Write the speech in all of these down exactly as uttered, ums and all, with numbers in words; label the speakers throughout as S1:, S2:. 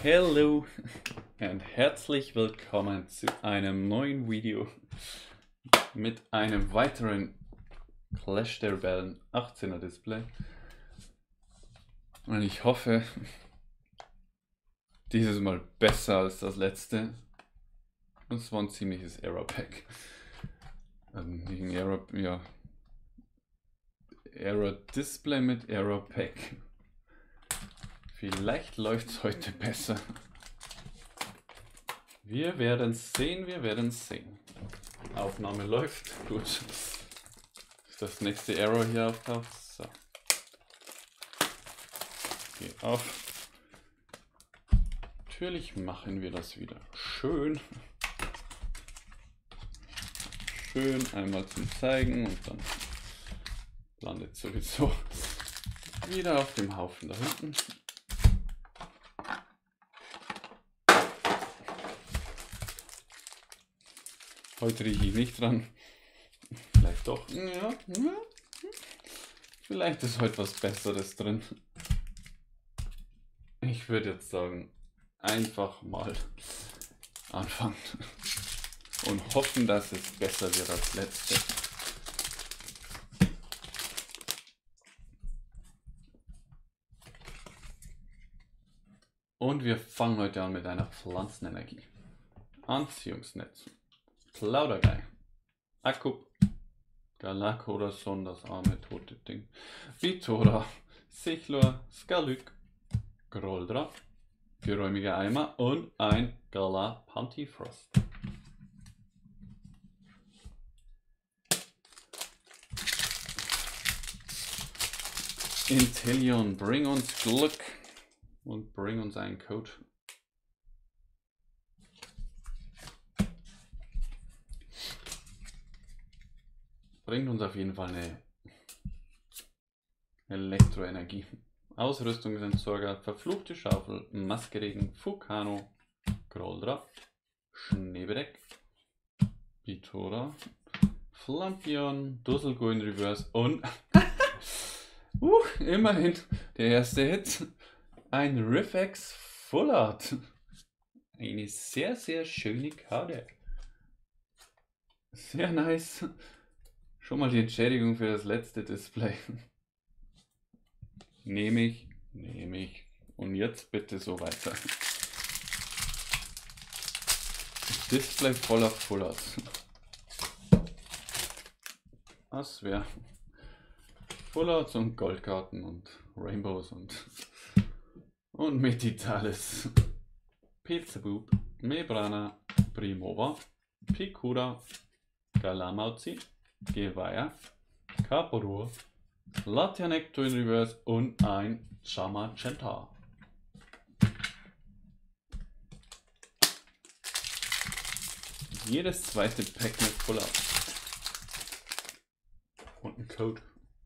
S1: Hallo und herzlich willkommen zu einem neuen Video mit einem weiteren Clash der Rebellen achtzehner Display. Und ich hoffe, dieses Mal besser als das letzte. Und es war ein ziemliches Error Pack. Also nicht ein Error, ja. Error Display mit Error Pack. Vielleicht läuft es heute besser. Wir werden sehen, wir werden sehen. Aufnahme läuft. Gut. Das nächste Error hier auftaucht. So. Geh auf. Natürlich machen wir das wieder schön. Schön einmal zum Zeigen und dann landet sowieso wieder auf dem Haufen da hinten. Heute rieche ich nicht dran. Vielleicht doch. Ja, ja. Vielleicht ist heute was Besseres drin. Ich würde jetzt sagen, einfach mal anfangen und hoffen, dass es besser wird als letzte. Und wir fangen heute an mit einer Pflanzenenergie. Anziehungsnetz. Plaudergeil. Akkup. Galakorason, das arme tote Ding. Vitora. Sichlor. Skalyk. Groldra. Geräumiger Eimer und ein Galapantifrost. Inteleon, bring uns Glück und bring uns einen Code. Bringt uns auf jeden Fall eine Elektroenergie. Ausrüstungsentsorger, verfluchte Schaufel, Maskeregen, Fukano, Groldra, Schneebedeck, Vitora, Flampion, Dusselgo in Reverse und uh, immerhin der erste Hit. Ein Riffex Full Art. Eine sehr, sehr schöne Karte. Sehr nice. Schon mal die Entschädigung für das letzte Display. Nehme ich, nehme ich. Und jetzt bitte so weiter. Display voller Full Arts. Das wäre Full Arts und Goldkarten und Rainbows und und Metitalis. Pizzabub, Mebrana, Primova, Pikura, Galamauzi, Geweiher, Kaporur, Latianecto in Reverse und ein Chamacenta. Jedes zweite Pack mit Full Art. Und ein Code.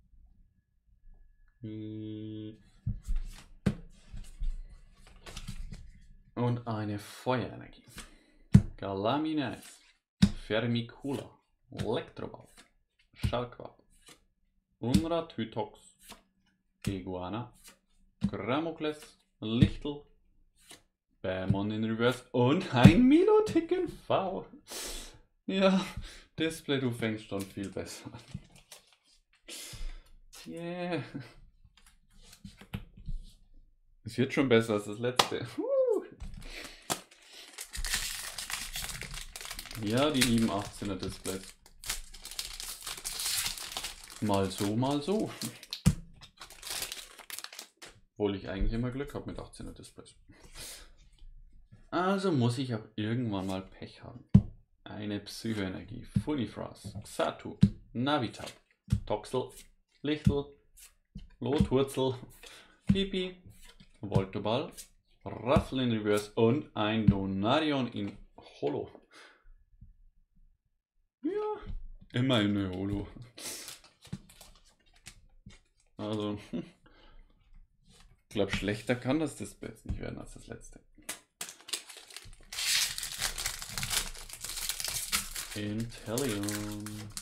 S1: Und eine Feuerenergie. Galaminais, Fermicula, Elektroball, Schalkwab, Unrat Hytox, Iguana, Gramokles, Lichtel, Bämon in Reverse und ein Milotic in V. Ja, Display, du fängst schon viel besser an. Yeah. Es wird schon besser als das letzte. Uh. Ja, die lieben achtzehner Displays. Mal so, mal so. Obwohl ich eigentlich immer Glück habe mit achtzehner Displays. Also muss ich auch irgendwann mal Pech haben. Eine Psychoenergie, Funifras, Xatu, Navitab, Toxel, Lichtel, Lotwurzel, Pipi, Voltoball, Raffel in Reverse und ein Donarion in Holo. Ja, immer eine Holo. Also, ich glaube, schlechter kann das Display jetzt nicht werden als das letzte. Inteleon.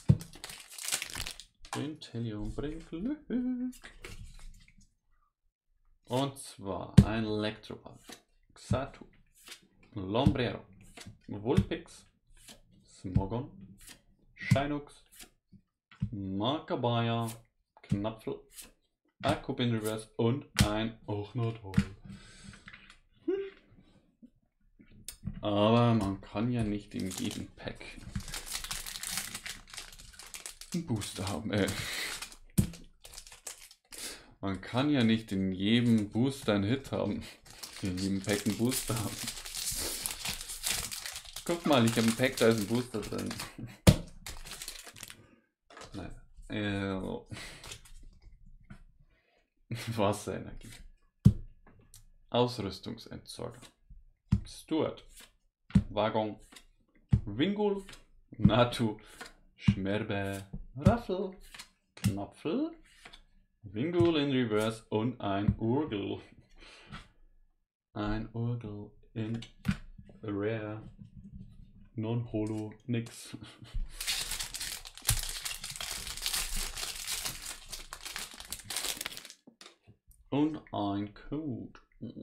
S1: Inteleon bringt Glück. Und zwar ein Elektroball, Xatu, Lombrero, Vulpix, Smogon, Shinux, Makabaya, Knapfel, Akkup in Reverse und ein Ochnotol. Hm. Aber man kann ja nicht in jedem Pack einen Booster haben. Äh. Man kann ja nicht in jedem Booster einen Hit haben. In jedem Pack einen Booster haben. Guck mal, ich habe ein Pack, da ist ein Booster drin. Nein. Äh, Wasserenergie. Ausrüstungsentsorger. Stuart. Waggon. Wingul. Natu. Schmerbe. Raffel. Knapfel. Wingul in Reverse und ein Urgel. Ein Urgel in Rare. Non-Holo, nix. Und ein Code.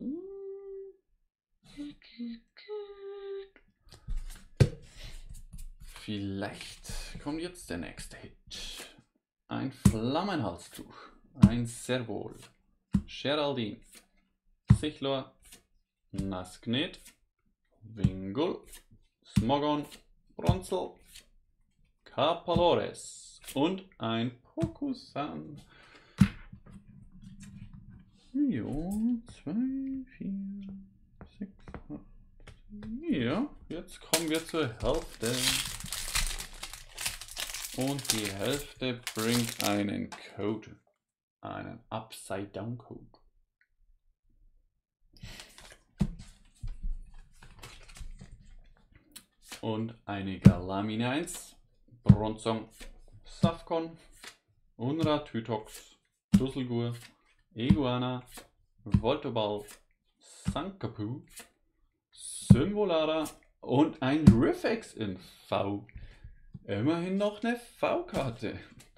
S1: Vielleicht kommt jetzt der nächste Hit. Ein Flammenhalstuch. Ein Servol. Geraldine. Sichlor. Nasknet. Wingul. Smogon. Bronzel. Capalores. Und ein Pokusan. Jo, zwei, vier, sechs, acht. Ja, jetzt kommen wir zur Hälfte. Und die Hälfte bringt einen Code. Einen Upside-Down-Code. Und eine Galamine eins, Bronzong, Safcon, Unra Tytox, Dusselgur, Iguana, Voltoball, Sankapu, Symbolara und ein Riffex in V. Immerhin noch eine V-Karte.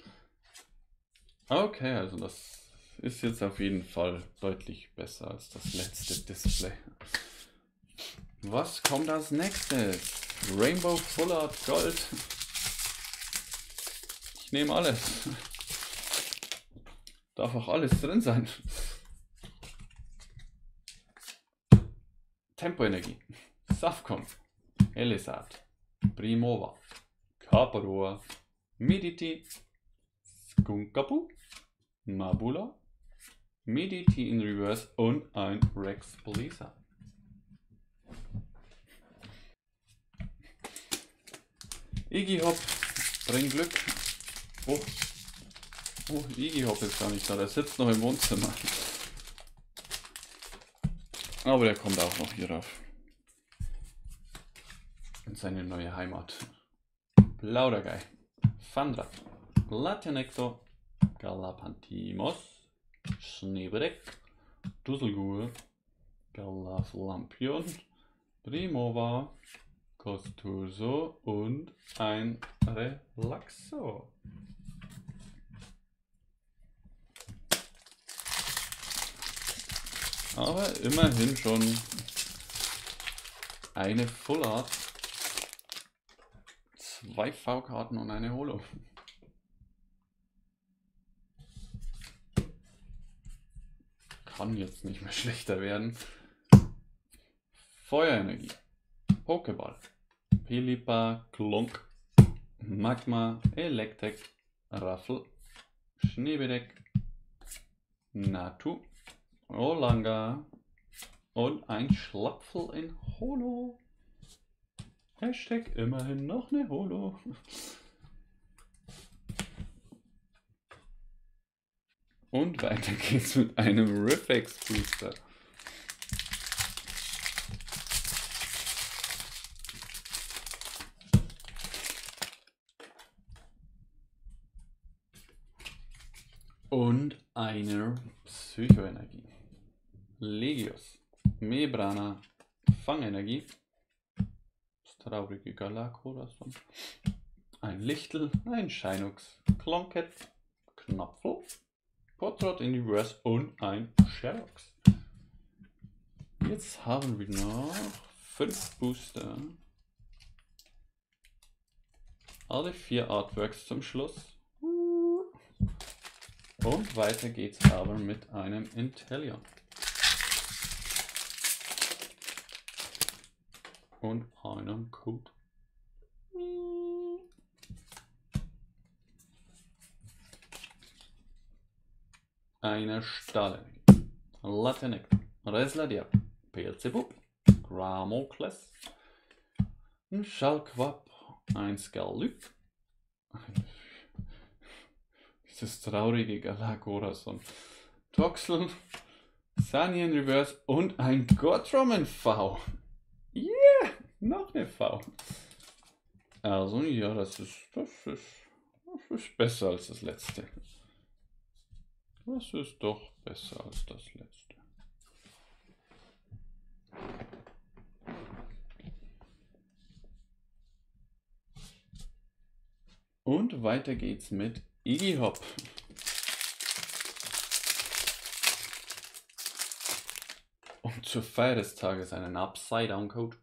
S1: Okay, also das ist jetzt auf jeden Fall deutlich besser als das letzte Display. Was kommt als nächstes? Rainbow Full Art Gold. Ich nehme alles. Darf auch alles drin sein. Tempoenergie. Safcon. Elisat. Primova. Kaparua. Mediti. Skunkapu. Mabula. Mediti in Reverse und ein Rex Blizzard. Iggy Hop, bring Glück. Oh, oh Iggy Hop ist gar nicht da, der sitzt noch im Wohnzimmer. Aber der kommt auch noch hier rauf. In seine neue Heimat. Plaudergei, Fandra, Latinecto, Galapantimos, Schneebedeck, Dusselgur, Galaflampion, Primova, Costurso und ein Relaxo. Aber immerhin schon eine Full Art, zwei V-Karten und eine Holo. Kann jetzt nicht mehr schlechter werden. Feuerenergie, Pokéball, Pilipa, Klonk, Magma, Electek, Raffel, Schneebedeck, Natu, Olanga und ein Schlapfel in Holo. Hashtag immerhin noch eine Holo. Und weiter geht's mit einem Riffex Booster. Und eine Psychoenergie. Legios, Mebrana, Fangenergie, das traurige Galakorason, ein Lichtel, ein Shinux, Klonket, Knapfel, Potrot in Reverse und ein Sherox. Jetzt haben wir noch fünf Booster. Alle vier Artworks zum Schluss. Und weiter geht's aber mit einem Inteleon. Und einem Code. Eine Stahlenergie. Latinec. Resladier. Beelzebub. Gramocles. Ein Schallquapp. Ein Skalyp. Dieses traurige Galagorason. Toxel. Sanien Reverse und ein Gottrom V. Yeah! Noch eine V. Also ja, das ist, das ist, das ist besser als das letzte. Das ist doch besser als das letzte. Und weiter geht's mit Iggy Hop. Und zur Feier des Tages einen Upside-Down-Code.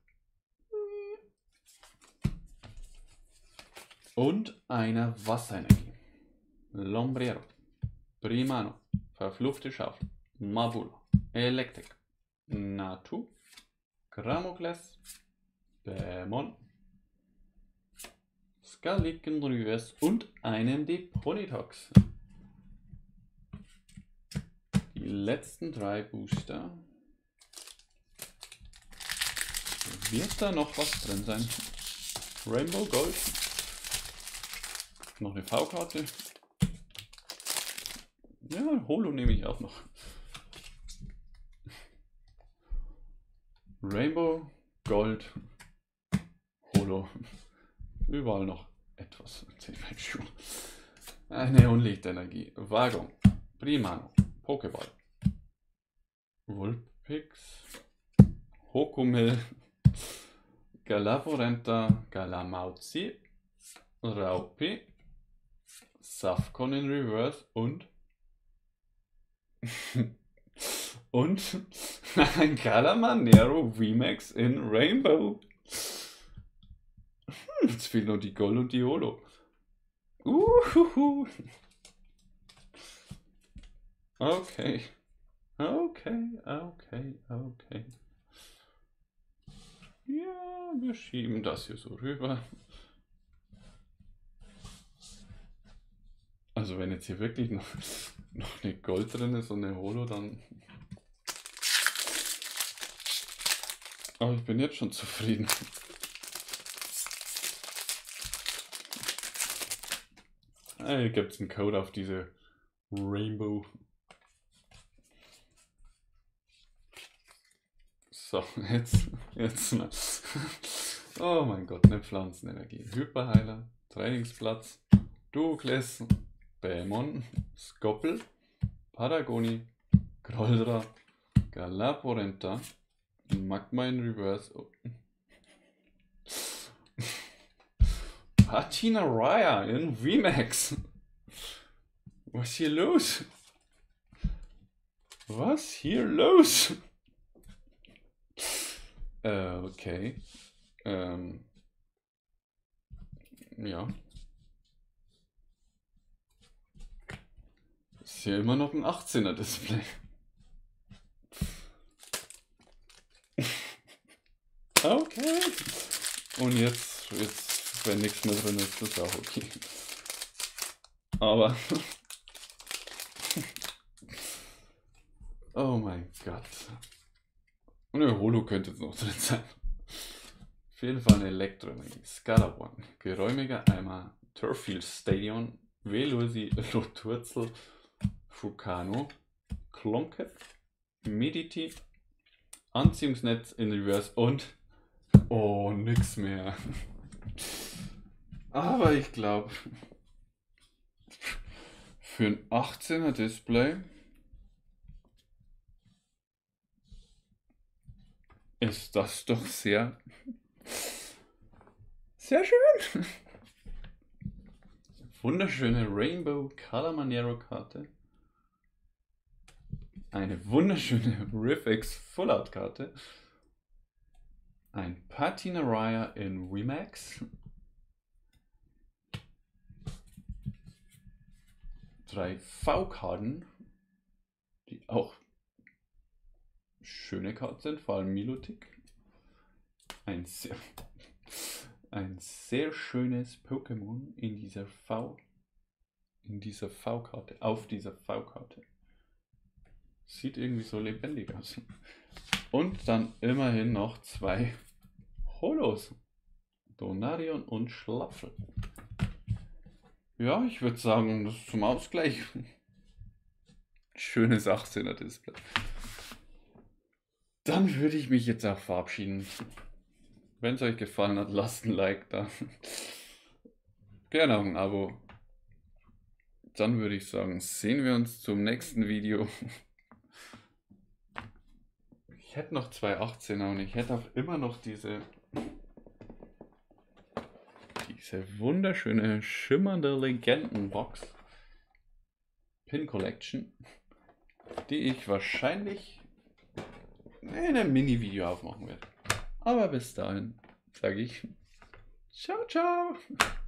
S1: Und eine Wasserenergie. Lombriero. Primano. Verfluchte Schaufel. Mabula. Elektrik. Natu. Gramocles. Bämon. Skaliken Reverse und einem Deponitox. Die letzten drei Booster. Wird da noch was drin sein? Rainbow Gold. Noch eine V-Karte. Ja, Holo nehme ich auch noch. Rainbow, Gold, Holo. Überall noch etwas. Eine Unlichtenergie. Wagon. Primano. Pokéball. Vulpix. Hokumil. Galavorenta. Galamauzi. Raupi. Safcon in Reverse und und ein Galamanero V-Max in Rainbow. Hm, jetzt fehlen nur die Gold und die Holo. Uhuhu. Okay. Okay, okay, okay. Ja, wir schieben das hier so rüber. Also wenn jetzt hier wirklich noch, noch eine Gold drin ist und eine Holo, dann... Aber ich bin jetzt schon zufrieden. Hier gibt es einen Code auf diese Rainbow. So, jetzt, jetzt mal. Oh mein Gott, eine Pflanzenenergie. Hyperheiler, Trainingsplatz, Duokles, Bämon, Skoppel, Paragoni, Groldra, Galaporenta, Magma in Reverse, oh. Patina Raya in V-Max. Was ist hier los? Was hier los? Äh, okay. Ähm. Ja. Ist hier immer noch ein achtzehner Display. Okay. Und jetzt, jetzt, wenn nichts mehr drin ist, ist auch okay. Aber. Oh mein Gott. Und eine Holo könnte jetzt noch drin sein. Auf jeden Fall eine Elektroenergie. Scalawon. Geräumiger Eimer. Turffield Stadion. Velosi. Loturzel. Fukano. Klonket. Mediti. Anziehungsnetz in Reverse und... Oh, nix mehr. Aber ich glaube, für ein achtzehner Display ist das doch sehr, sehr schön. Wunderschöne Rainbow Calamanero Karte. Eine wunderschöne Riffx Full Art Karte. Ein Patina Raya in Remax. Drei V-Karten, die auch schöne Karten sind, vor allem Milotic. Ein sehr, ein sehr schönes Pokémon in dieser V, in dieser V-Karte, auf dieser V-Karte. Sieht irgendwie so lebendig aus. Und dann immerhin noch zwei Holos. Donarion und Schlapfel. Ja, ich würde sagen, das ist zum Ausgleich. Schönes achtzehner Display. Dann würde ich mich jetzt auch verabschieden. Wenn es euch gefallen hat, lasst ein Like da. Gerne auch ein Abo. Dann würde ich sagen, sehen wir uns zum nächsten Video. Ich hätte noch zwei achtzehner und ich hätte auch immer noch diese... Diese wunderschöne, schimmernde Legendenbox Pin Collection, die ich wahrscheinlich in einem Mini-Video aufmachen werde. Aber bis dahin sage ich ciao, ciao.